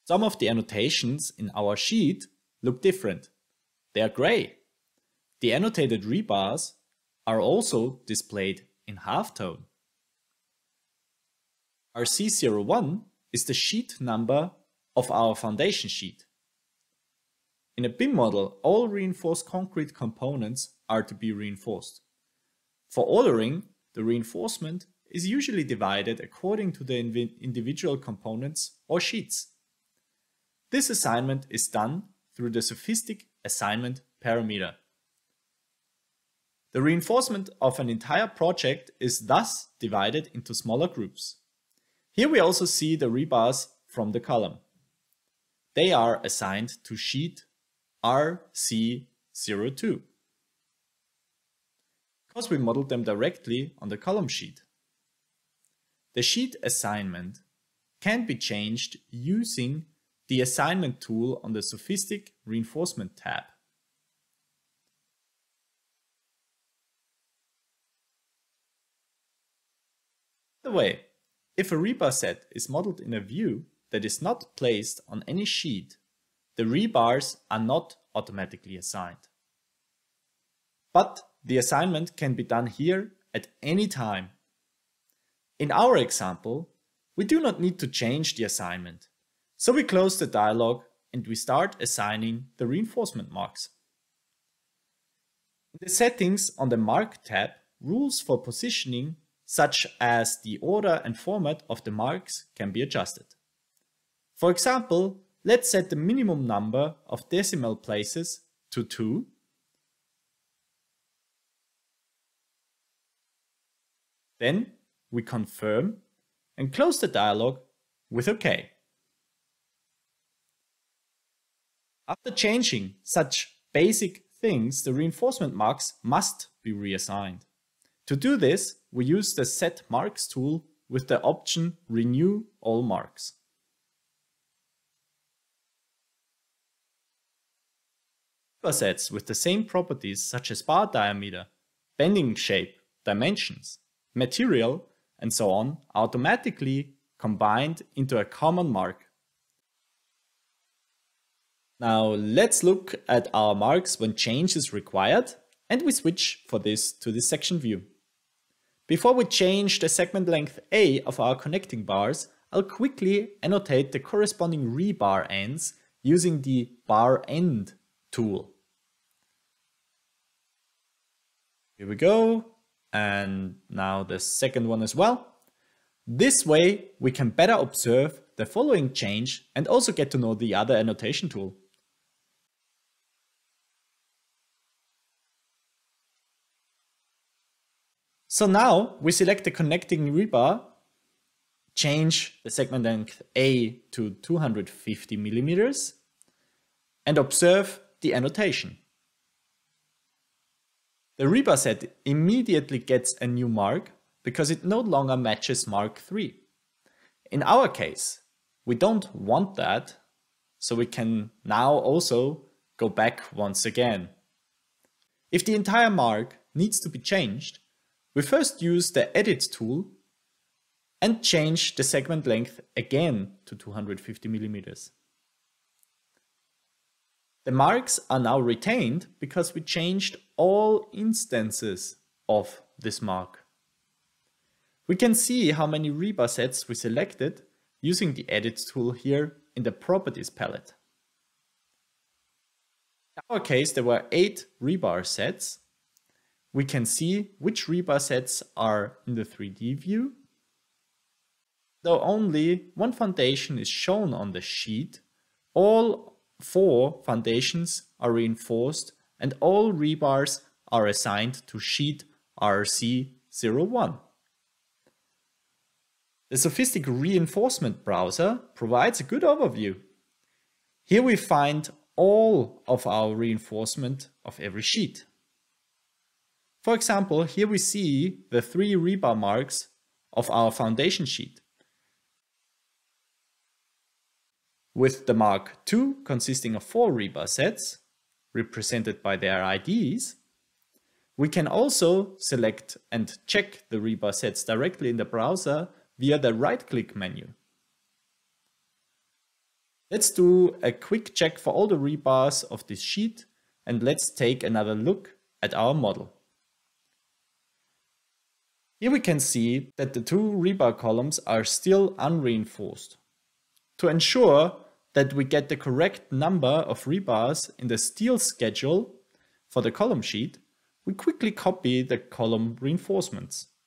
Some of the annotations in our sheet look different. They are gray. The annotated rebars are also displayed in halftone. RC01 is the sheet number of our foundation sheet. In a BIM model, all reinforced concrete components are to be reinforced. For ordering, the reinforcement is usually divided according to the individual components or sheets. This assignment is done through the SOFiSTiK assignment parameter. The reinforcement of an entire project is thus divided into smaller groups. Here we also see the rebars from the column. They are assigned to sheet RC02, because we modeled them directly on the column sheet. The sheet assignment can be changed using the assignment tool on the SOFiSTiK Reinforcement tab. By the way, if a rebar set is modeled in a view that is not placed on any sheet, the rebars are not automatically assigned. But the assignment can be done here at any time. In our example, we do not need to change the assignment, so we close the dialog and we start assigning the reinforcement marks. In the settings on the Mark tab, rules for positioning such as the order and format of the marks can be adjusted. For example, let's set the minimum number of decimal places to 2. Then we confirm and close the dialog with OK. After changing such basic things, the reinforcement marks must be reassigned. To do this, we use the Set Marks tool with the option Renew All Marks. Rebar sets with the same properties such as bar diameter, bending shape, dimensions, material, and so on are automatically combined into a common mark. Now let's look at our marks when change is required, and we switch for this to the section view. Before we change the segment length A of our connecting bars, I'll quickly annotate the corresponding rebar ends using the bar end tool. Here we go, and now the second one as well. This way we can better observe the following change and also get to know the other annotation tool. So now we select the connecting rebar, change the segment length A to 250 millimeters, and observe the annotation. The rebar set immediately gets a new mark because it no longer matches Mark 3. In our case, we don't want that, so we can now also go back once again. If the entire mark needs to be changed, we first use the Edit tool and change the segment length again to 250 millimeters. The marks are now retained because we changed all instances of this mark. We can see how many rebar sets we selected using the Edit tool here in the Properties palette. In our case, there were 8 rebar sets. We can see which rebar sets are in the 3D view. Though only one foundation is shown on the sheet, all 4 foundations are reinforced and all rebars are assigned to sheet RC01. The SOFiSTiK Reinforcement Browser provides a good overview. Here we find all of our reinforcement of every sheet. For example, here we see the 3 rebar marks of our foundation sheet, with the Mark 2 consisting of 4 rebar sets, represented by their IDs. We can also select and check the rebar sets directly in the browser via the right-click menu. Let's do a quick check for all the rebars of this sheet and let's take another look at our model. Here we can see that the two rebar columns are still unreinforced. To ensure that we get the correct number of rebars in the steel schedule for the column sheet, we quickly copy the column reinforcements.